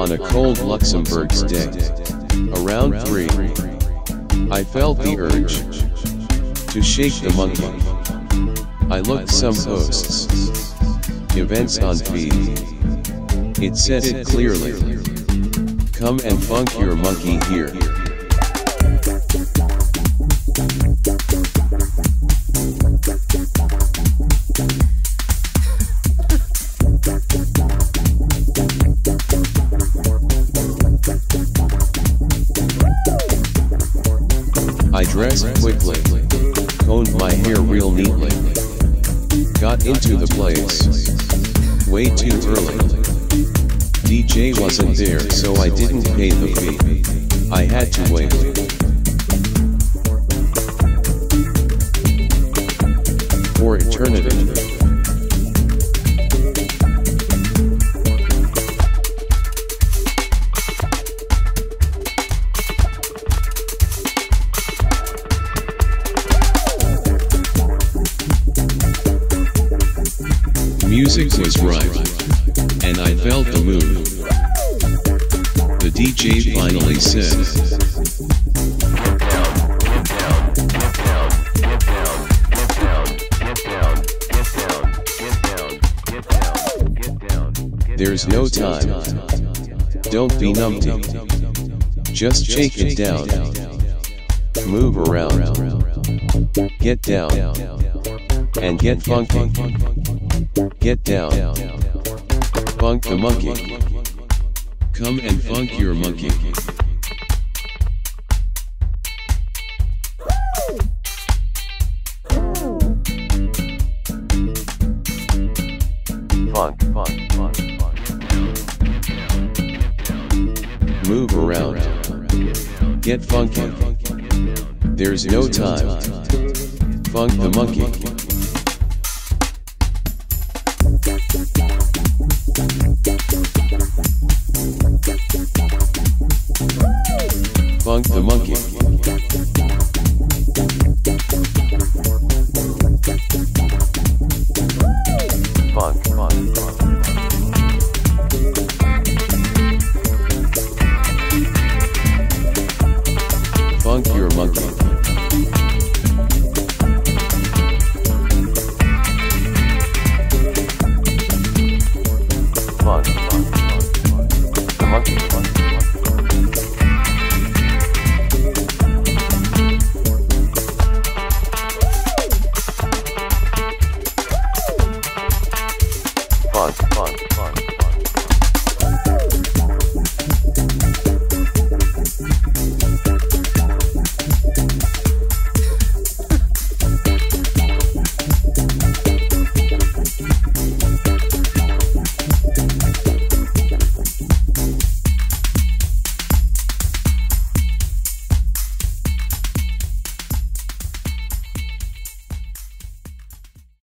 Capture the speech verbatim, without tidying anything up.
on a cold Luxembourg's day. Around three, I felt the urge to shake the monkey. I looked some posts, events on feed. It said it clearly. Come and funk your monkey here. I dressed quickly, combed my hair real neatly, got into the place, way too early. D J wasn't there so I didn't pay the fee, I had to wait. For eternity. Music was right, and I felt the mood. The D J finally said, "There's no time. Don't be numpty. Just shake it down. Move around. Get down. And get funky. Get down. Funk the monkey. Come and funk your monkey." Funk, funk, funk, funk. Move around. Get funky. There's no time. Funk the monkey.